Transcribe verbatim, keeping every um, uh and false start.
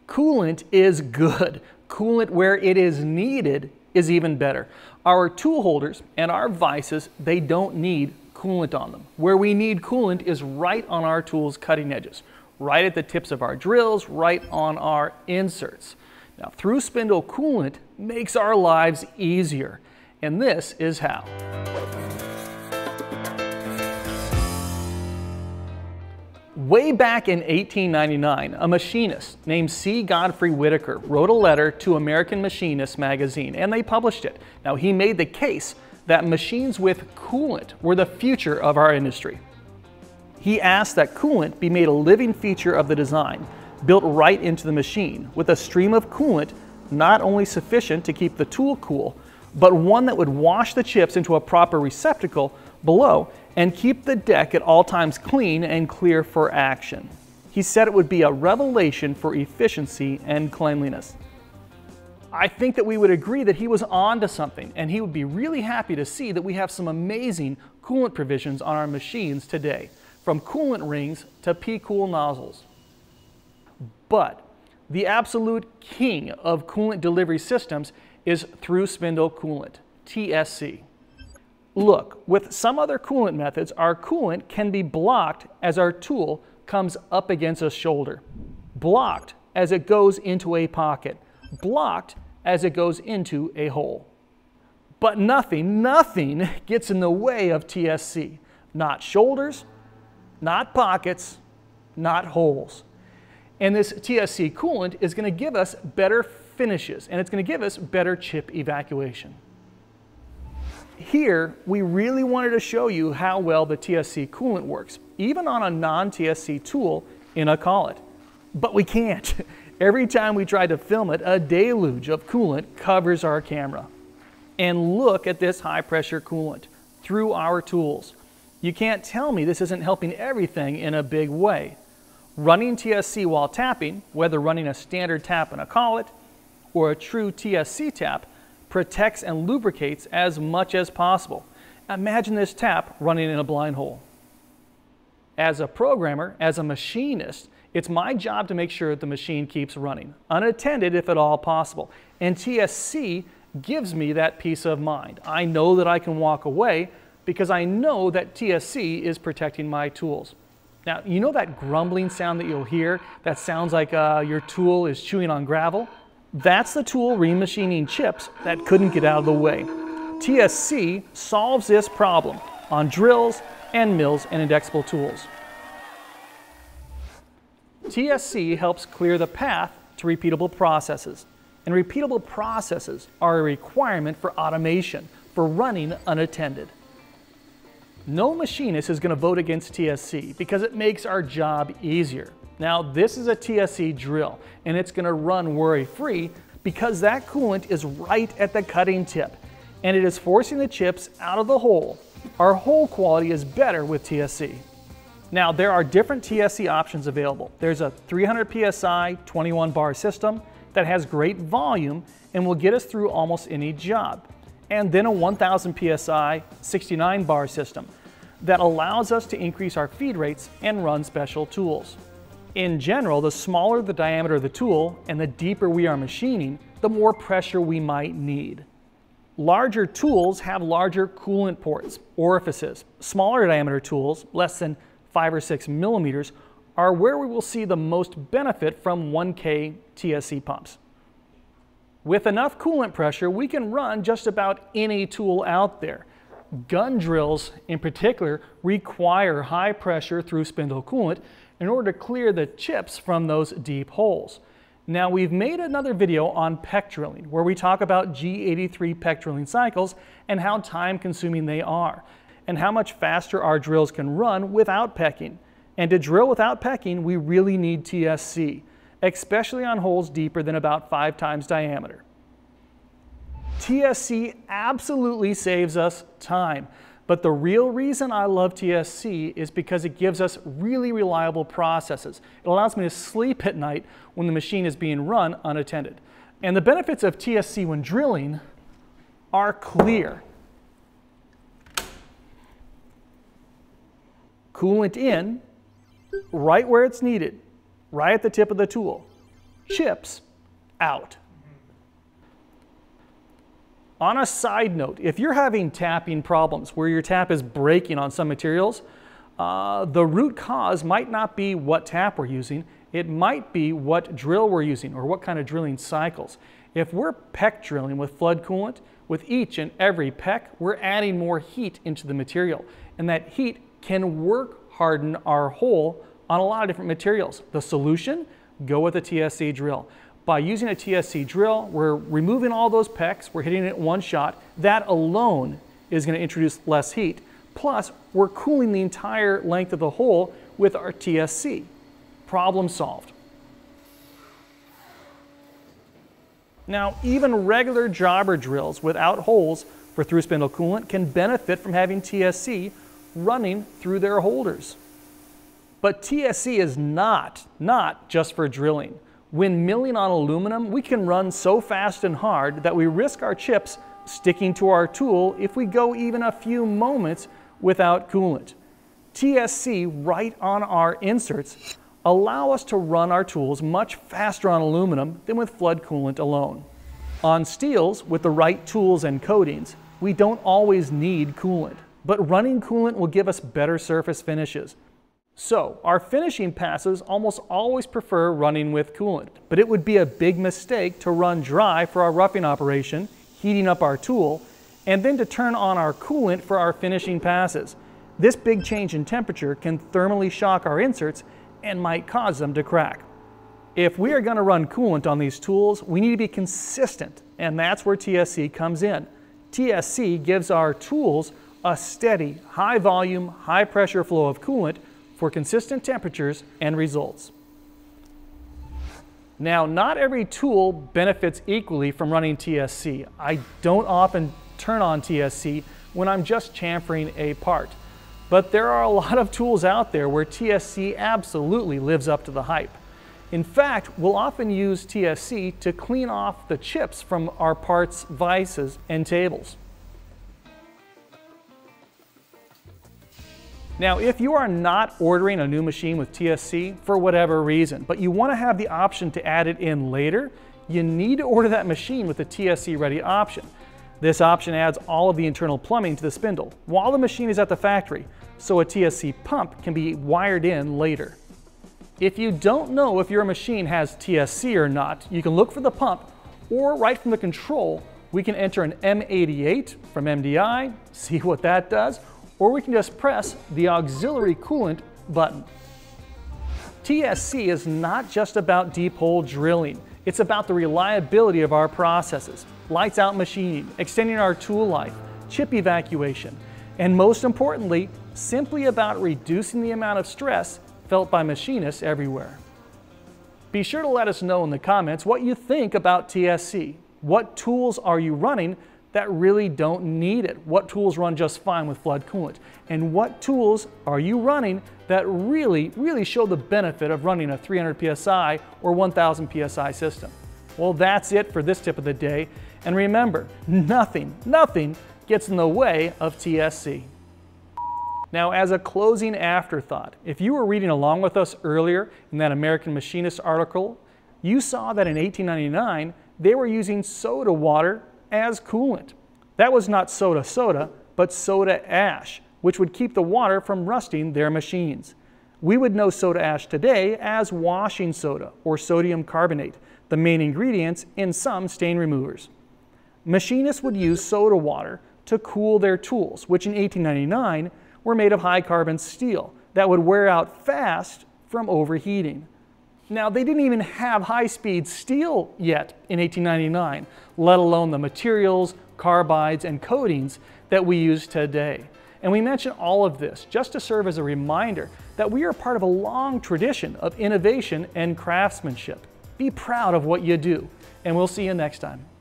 Coolant is good. Coolant where it is needed is even better. Our tool holders and our vices, they don't need coolant on them. Where we need coolant is right on our tool's cutting edges, right at the tips of our drills, right on our inserts. Now, Through-Spindle Coolant makes our lives easier, and this is how. Way back in eighteen ninety-nine, a machinist named C. Godfrey Whitaker wrote a letter to American Machinist magazine, and they published it. Now, he made the case that machines with coolant were the future of our industry. He asked that coolant be made a living feature of the design, built right into the machine, with a stream of coolant not only sufficient to keep the tool cool, but one that would wash the chips into a proper receptacle below and keep the deck at all times clean and clear for action. He said it would be a revelation for efficiency and cleanliness. I think that we would agree that he was on to something, and he would be really happy to see that we have some amazing coolant provisions on our machines today, from coolant rings to P-Cool nozzles. But the absolute king of coolant delivery systems is Through-Spindle Coolant, T S C. Look, with some other coolant methods, our coolant can be blocked as our tool comes up against a shoulder, blocked as it goes into a pocket, blocked as it goes into a hole. But nothing, nothing gets in the way of T S C. Not shoulders, not pockets, not holes. And this T S C coolant is going to give us better finishes, and it's going to give us better chip evacuation. Here, we really wanted to show you how well the T S C coolant works, even on a non-T S C tool in a collet. But we can't. Every time we try to film it, a deluge of coolant covers our camera. And look at this high-pressure coolant through our tools. You can't tell me this isn't helping everything in a big way. Running T S C while tapping, whether running a standard tap in a collet or a true T S C tap, protects and lubricates as much as possible. Imagine this tap running in a blind hole. As a programmer, as a machinist, it's my job to make sure that the machine keeps running, unattended if at all possible. And T S C gives me that peace of mind. I know that I can walk away because I know that T S C is protecting my tools. Now, you know that grumbling sound that you'll hear that sounds like uh, your tool is chewing on gravel? That's the tool remachining chips that couldn't get out of the way. T S C solves this problem on drills and mills and indexable tools. T S C helps clear the path to repeatable processes. And repeatable processes are a requirement for automation, for running unattended. No machinist is going to vote against T S C because it makes our job easier. Now, this is a T S C drill, and it's going to run worry-free because that coolant is right at the cutting tip, and it is forcing the chips out of the hole. Our hole quality is better with T S C. Now, there are different T S C options available. There's a three hundred P S I twenty-one bar system that has great volume and will get us through almost any job. And then a one thousand P S I sixty-nine bar system that allows us to increase our feed rates and run special tools. In general, the smaller the diameter of the tool and the deeper we are machining, the more pressure we might need. Larger tools have larger coolant ports, orifices. Smaller diameter tools, less than five or six millimeters, are where we will see the most benefit from one K T S C pumps. With enough coolant pressure, we can run just about any tool out there. Gun drills, in particular, require high pressure through-spindle coolant in order to clear the chips from those deep holes. Now, we've made another video on peck drilling where we talk about G eighty-three peck drilling cycles and how time-consuming they are, and how much faster our drills can run without pecking. And to drill without pecking, we really need T S C, especially on holes deeper than about five times diameter. T S C absolutely saves us time. But the real reason I love T S C is because it gives us really reliable processes. It allows me to sleep at night when the machine is being run unattended. And the benefits of T S C when drilling are clear. Coolant in, right where it's needed, right at the tip of the tool. chips out. On a side note, if you're having tapping problems where your tap is breaking on some materials, uh, the root cause might not be what tap we're using, it might be what drill we're using or what kind of drilling cycles. If we're peck drilling with flood coolant, with each and every peck, we're adding more heat into the material, and that heat can work harden our hole on a lot of different materials. The solution? Go with a T S C drill. By using a T S C drill, we're removing all those pecks, we're hitting it in one shot. That alone is going to introduce less heat. Plus, we're cooling the entire length of the hole with our T S C. Problem solved. Now, even regular jobber drills without holes for through-spindle coolant can benefit from having T S C running through their holders. But T S C is not, not just for drilling. When milling on aluminum, we can run so fast and hard that we risk our chips sticking to our tool if we go even a few moments without coolant. T S C right on our inserts allow us to run our tools much faster on aluminum than with flood coolant alone. On steels, with the right tools and coatings, we don't always need coolant, but running coolant will give us better surface finishes. So, our finishing passes almost always prefer running with coolant, but it would be a big mistake to run dry for our roughing operation, heating up our tool, and then to turn on our coolant for our finishing passes. This big change in temperature can thermally shock our inserts and might cause them to crack. If we are going to run coolant on these tools, we need to be consistent, and that's where T S C comes in. T S C gives our tools a steady, high volume, high pressure flow of coolant for consistent temperatures and results. Now, not every tool benefits equally from running T S C. I don't often turn on T S C when I'm just chamfering a part. But there are a lot of tools out there where T S C absolutely lives up to the hype. In fact, we'll often use T S C to clean off the chips from our parts, vices, and tables. Now, if you are not ordering a new machine with T S C for whatever reason, but you want to have the option to add it in later, you need to order that machine with the T S C Ready option. This option adds all of the internal plumbing to the spindle while the machine is at the factory, so a T S C pump can be wired in later. If you don't know if your machine has T S C or not, you can look for the pump, or right from the control, we can enter an M eighty-eight from M D I, see what that does, or we can just press the auxiliary coolant button. T S C is not just about deep hole drilling, it's about the reliability of our processes, lights out machining, extending our tool life, chip evacuation, and most importantly, simply about reducing the amount of stress felt by machinists everywhere. Be sure to let us know in the comments what you think about T S C. What tools are you running that really don't need it? What tools run just fine with flood coolant? And what tools are you running that really, really show the benefit of running a three hundred P S I or one thousand P S I system? Well, that's it for this tip of the day. And remember, nothing, nothing gets in the way of T S C. Now, as a closing afterthought, if you were reading along with us earlier in that American Machinist article, you saw that in eighteen ninety-nine, they were using soda water as coolant. That was not soda soda, but soda ash, which would keep the water from rusting their machines. We would know soda ash today as washing soda or sodium carbonate, the main ingredients in some stain removers. Machinists would use soda water to cool their tools, which in eighteen ninety-nine were made of high carbon steel that would wear out fast from overheating. Now, they didn't even have high-speed steel yet in eighteen ninety-nine, let alone the materials, carbides, and coatings that we use today. And we mention all of this just to serve as a reminder that we are part of a long tradition of innovation and craftsmanship. Be proud of what you do, and we'll see you next time.